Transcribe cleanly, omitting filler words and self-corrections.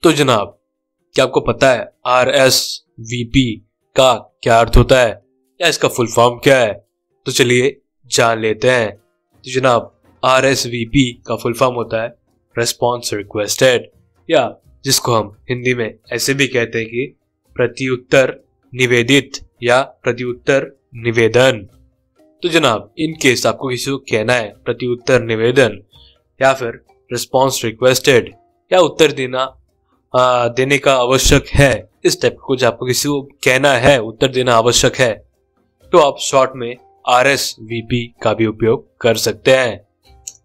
तो जनाब, क्या आपको पता है RSVP का क्या अर्थ होता है या इसका फुल फॉर्म क्या है? तो चलिए जान लेते हैं। तो जनाब, RSVP का फुल फॉर्म होता है रेस्पॉन्स रिक्वेस्टेड, या जिसको हम हिंदी में ऐसे भी कहते हैं कि प्रत्युत्तर निवेदित या प्रत्युत्तर निवेदन। तो जनाब, इन केस आपको किसी को कहना है प्रत्युत्तर निवेदन या फिर रिस्पॉन्स रिक्वेस्टेड या उत्तर देने का आवश्यक है, इस टाइप का कुछ आपको किसी को कहना है, उत्तर देना आवश्यक है, तो आप शॉर्ट में RSVP का भी उपयोग कर सकते हैं।